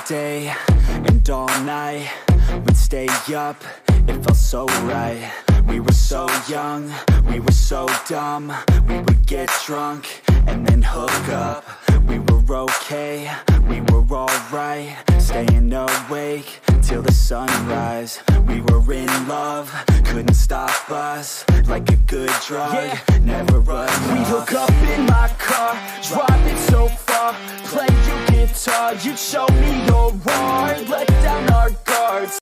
day and all night. We'd stay up, it felt so right. We were so young, we were so dumb. We would get drunk and then hook up. We were okay, we were alright. Staying awake till the sunrise. We were in love, couldn't stop us. Like a good drug, never enough. We'd hook up in my car, drive it so far. Play your guitar, you'd show me your art. Let down our guards.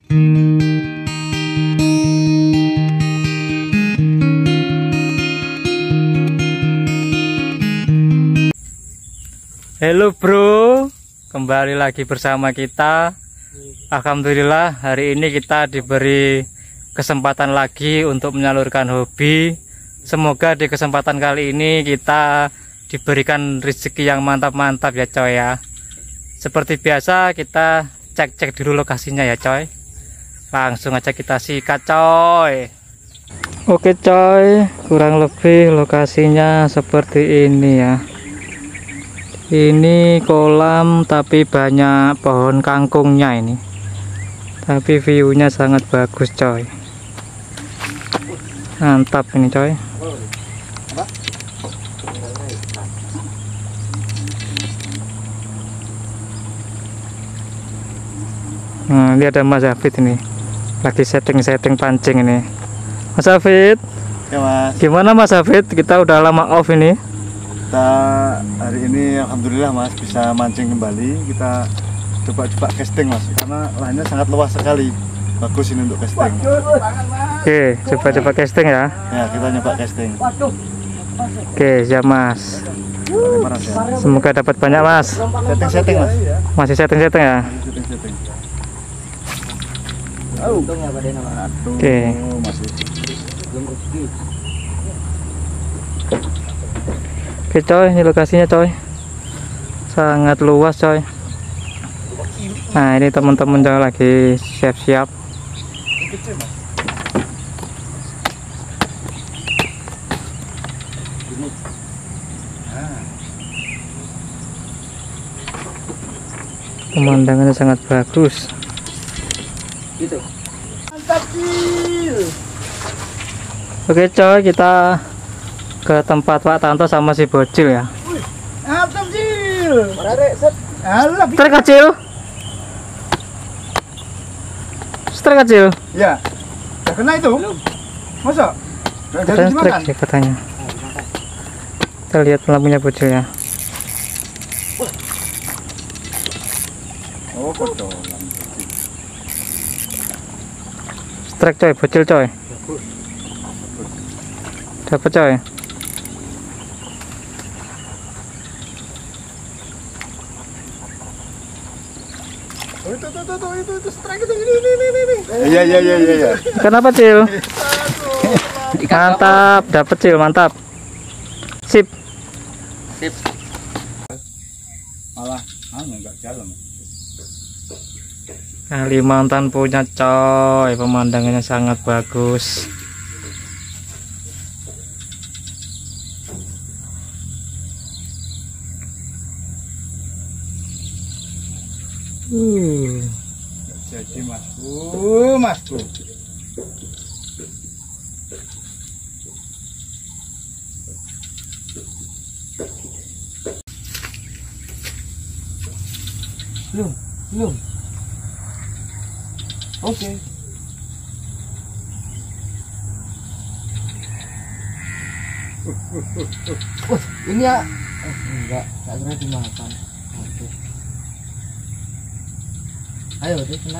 Halo bro, kembali lagi bersama kita. Alhamdulillah hari ini kita diberi kesempatan lagi untuk menyalurkan hobi. Semoga di kesempatan kali ini kita diberikan rezeki yang mantap-mantap ya coy ya. Seperti biasa kita cek-cek dulu lokasinya ya coy. Langsung aja kita sikat coy. Oke coy, kurang lebih lokasinya seperti ini ya. Ini kolam tapi banyak pohon kangkungnya ini. Tapi view-nya sangat bagus coy. Mantap ini coy. Nah, ini ada Mas Hafid ini. Lagi setting-setting pancing ini. Mas Hafid. Ya Mas. Gimana Mas Hafid? Kita udah lama off ini. Kita hari ini alhamdulillah Mas bisa mancing kembali. Kita coba casting Mas, karena lahannya sangat luas sekali. Bagus ini untuk casting. Oke, coba casting ya. Ya, kita nyoba casting. Oke, siap Mas. Semoga dapat banyak Mas. Setting Mas. Masih setting-setting ya. Setting. Oke. Oke coy, ini lokasinya coy. Sangat luas coy. Nah, ini teman-teman coy lagi siap-siap. Pemandangannya sangat bagus. Gitu. Mantap Cil. Oke coy, kita ke tempat Pak Tanto sama si bocil ya. Mantap Cil. Alah, Strike kecil. Strike kecil. ya. Udah kena itu? Masa? Katanya strike ya katanya. Kita lihat lampunya bocil ya. Oh, kodolan. Strike coy, bocil coy. Dapat coy. Oh, itu strike itu ini. Iya. Kenapa Cil? Mantap, dapat Cil, mantap. Sip. Malah enggak jalan. Kalimantan punya coy, pemandangannya sangat bagus. Jadi masku. Belum. Oke. Ini ya. Enggak kena dimakan. Oke. Ayo deh kena.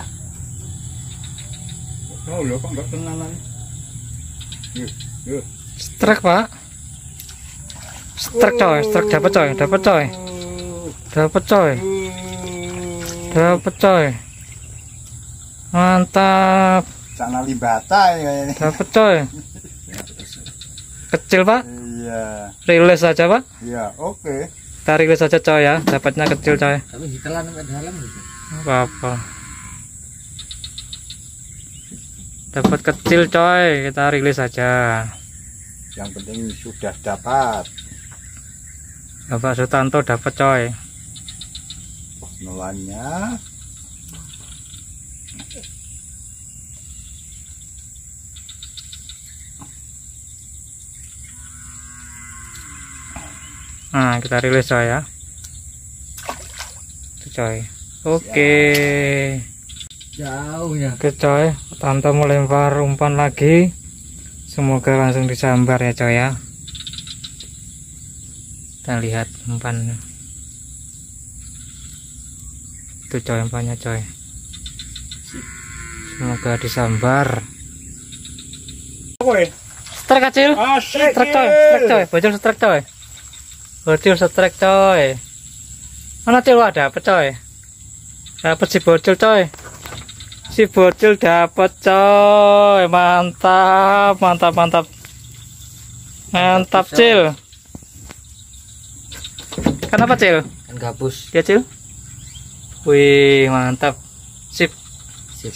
Oh lo kok enggak kenalan? Yuk. Strike Pak. Strike coy, strike dapat coy. Dapat coy. Mantap. Sana libata ya ini. Dapat coy. Kecil Pak. Iya. Rilis saja Pak. Iya, oke. Kita rilis saja coy ya. Dapatnya kecil coy. Tapi ditelan ke dalam gitu. Apa-apa. Dapat kecil coy, kita rilis saja. Yang penting sudah dapat. Bapak Sutanto dapat coy. Nelannya Nah, kita rilis coy ya. Itu coy. Oke. Jauhnya. Oke coy, Tante melempar umpan lagi. Semoga langsung disambar ya coy ya. Kita lihat umpannya. Itu coy umpannya coy. Semoga disambar. Strike kecil. Strike coy, strike coy, bocil strike coy. Bocil strike coy. Mana cil dapet coy. Dapet si bocil coy. Si bocil dapet coy. Mantap, mantap, mantap. Mantap cil. Kenapa cil? Kan gabus. Ya cil. Wih, mantap. Sip. Sip.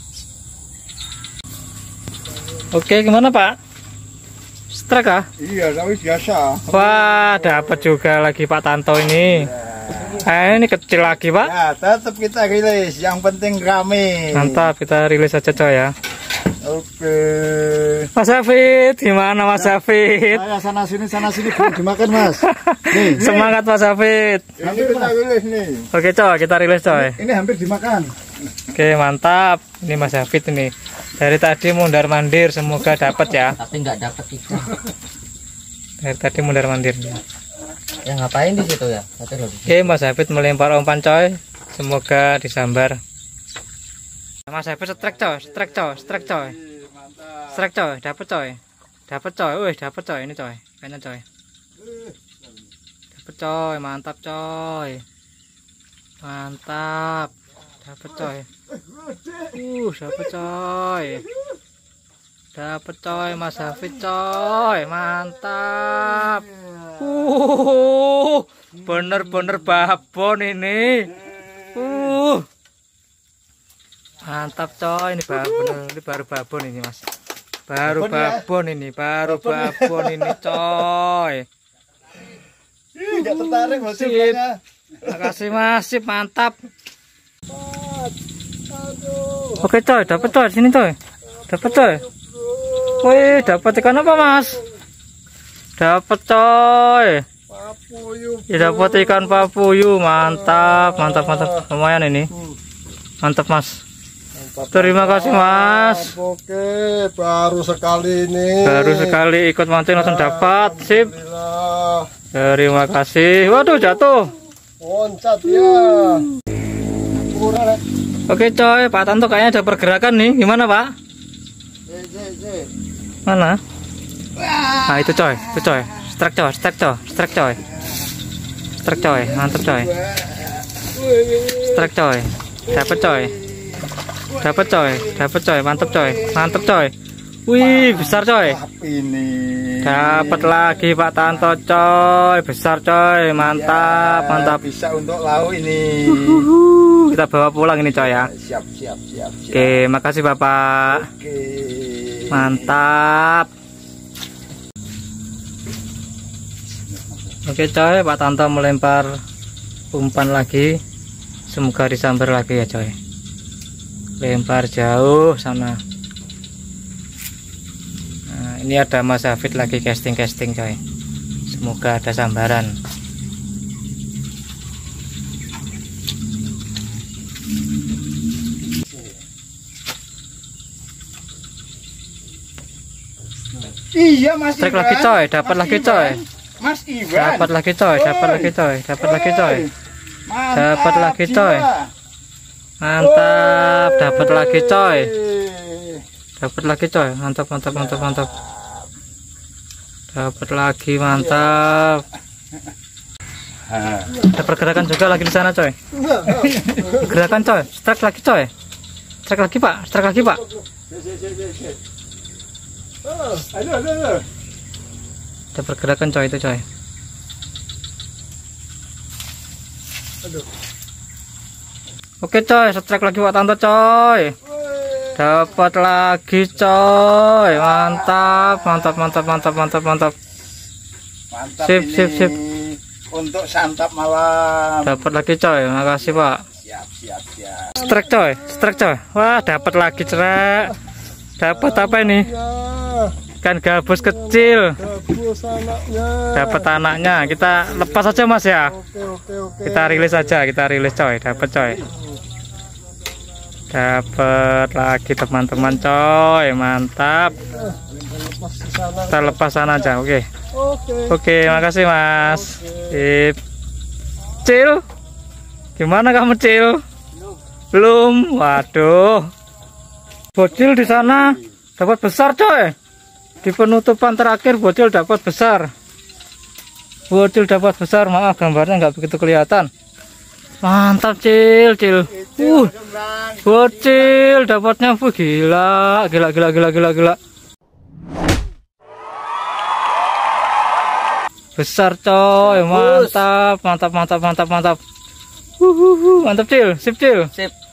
Oke, gimana Pak? Strike kah? Iya, tapi biasa. Wah, dapat juga lagi Pak Tanto ini. Ini kecil lagi Pak. Ya, tetap kita rilis. Yang penting rame. Mantap, kita rilis aja coy ya. Oke. Mas Hafid, gimana Mas Hafid? Saya sana sini belum dimakan Mas. Nih, Semangat Mas Hafid. hampir kita rilis nih. Oke coy, kita rilis coy. Ini hampir dimakan. Oke, mantap. Ini Mas Hafid ini. Dari tadi mundar mandir, semoga dapat ya. Tapi nggak dapat ikan. Dari tadi mundar mandir. Ya ngapain di situ ya? Oke, Mas Hafid melempar umpan coy. Semoga disambar. Mas Hafid strike coy, strike coy, strike coy. Strike coy, dapat coy. Dapat coy. Wih, dapat coy ini coy. Kayaknya coy. Dapat coy, mantap coy. Mantap. Dapat coy. Dapat coy. Dapat coy Mas Hafid coy. Mantap. Bener-bener babon ini. Mantap coy, ini baru babon ini Mas. Baru babon ini, baru babon ini coy. Tidak tertarik hasilnya. Makasih Mas, sip, mantap. Oke coy, dapat coy sini coy. Dapat coy. Wih, dapat ikan apa Mas? Dapat coy. Ya, dapat ikan papuyu, mantap, mantap, mantap. Lumayan ini. Mantap Mas. Terima kasih Mas. Oke, baru sekali ini. Baru sekali ikut mancing langsung dapat. Sip. Terima kasih. Waduh, jatuh. Loncat ya. Oke coy, Pak Tanto kayaknya ada pergerakan nih. Gimana Pak? Mana? Nah itu coy, itu coy. Strike coy, strike coy, strike coy. Strike coy, mantap coy. Strike coy. Dapat coy. Dapat coy, dapat coy, mantap coy. Mantap coy. Wih, besar coy. Ini. Dapat lagi Pak Tanto coy. Besar coy, mantap, mantap. Bisa untuk lauk ini. Kita bawa pulang ini coy ya. Siap. Oke, makasih Bapak. Oke. Mantap. Oke coy, Pak Tanto melempar umpan lagi. Semoga disambar lagi ya coy. Lempar jauh sana. Nah, ini ada Mas Hafid lagi casting coy. Semoga ada sambaran. Iya Mas. Strike lagi coy, dapat lagi coy. Mas Iwan. Dapat lagi coy, dapat lagi coy, dapat lagi coy. Dapat lagi coy. Mantap, dapat lagi coy. Dapat lagi coy. Mantap, mantap, mantap, mantap. Dapat lagi, mantap. Ada pergerakan juga lagi di sana coy. Gerakan coy, strike lagi coy. Strike lagi Pak, strike lagi Pak. Aduh. Ada pergerakan coy itu coy. Oke coy, strike lagi Pak Tanto coy. Dapat lagi coy. Mantap, mantap, mantap, mantap, mantap, mantap. Mantap Sip, ini. sip, sip. Untuk santap malam. Dapat lagi coy. Makasih Pak. Strike coy. Wah, dapat lagi cerak. Dapat apa ini? Ikan gabus kecil. Gabus anaknya. Dapat anaknya. Kita lepas aja Mas ya. Oke. Kita rilis aja, coy. Dapat coy. Dapat lagi teman-teman coy. Mantap. Kita lepas sana aja. Oke, makasih Mas. Sip. Cil. Gimana kamu Cil? Belum. Waduh. Bocil di sana dapat besar coy. Di penutupan terakhir bocil dapat besar. Maaf gambarnya nggak begitu kelihatan. Mantap Cil. Bocil dapatnya gila. Besar coy, mantap. Mantap Cil, sip Cil. Sip.